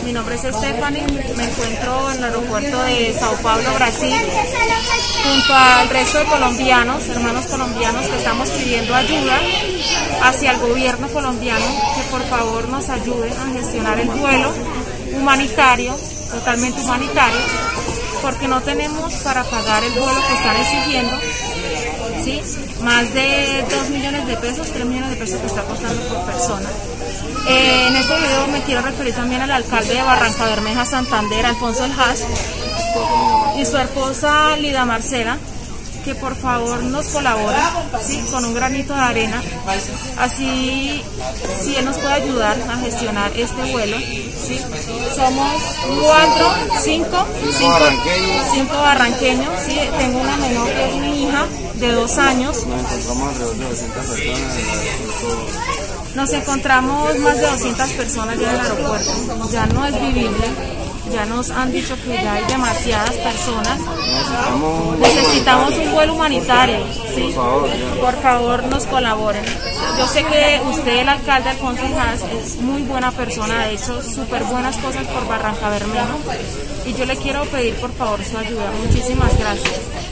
Mi nombre es Stephanie, me encuentro en el aeropuerto de Sao Paulo, Brasil, junto al resto de colombianos, hermanos colombianos, que estamos pidiendo ayuda hacia el gobierno colombiano, que por favor nos ayude a gestionar el vuelo humanitario, totalmente humanitario, porque no tenemos para pagar el vuelo que están exigiendo, ¿sí? Más de 2 millones de pesos, 3 millones de pesos que está costando por persona. En este video me quiero referir también al alcalde de Barrancabermeja, Santander, Alfonso El Hash, y su esposa Lida Marcela, que por favor nos colabore, ¿sí? Con un granito de arena, así si él nos puede ayudar a gestionar este vuelo, ¿sí? Somos 5 barranqueños, ¿sí? Tengo una menor que es mi hija de 2 años. Nos encontramos más de 200 personas ya en el aeropuerto, ya no es vivible, ya nos han dicho que ya hay demasiadas personas, necesitamos un vuelo humanitario, ¿sí? Por favor nos colaboren. Yo sé que usted, el alcalde Alfonso El Hash, es muy buena persona, ha hecho súper buenas cosas por Barrancabermeja, y yo le quiero pedir por favor su ayuda. Muchísimas gracias.